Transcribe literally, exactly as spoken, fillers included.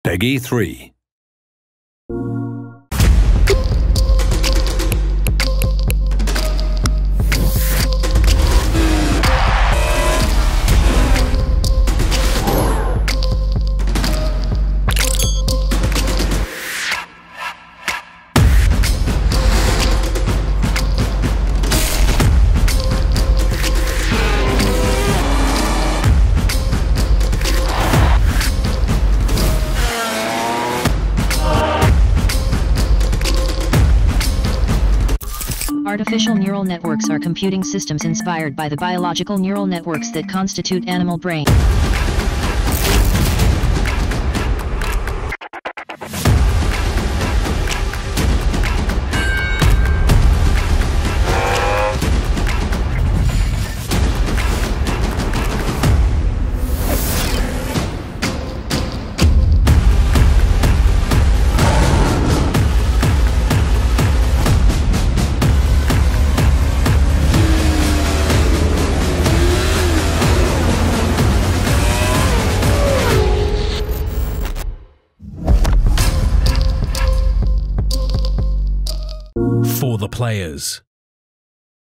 Peggy three. Artificial neural networks are computing systems inspired by the biological neural networks that constitute animal brain. For the players.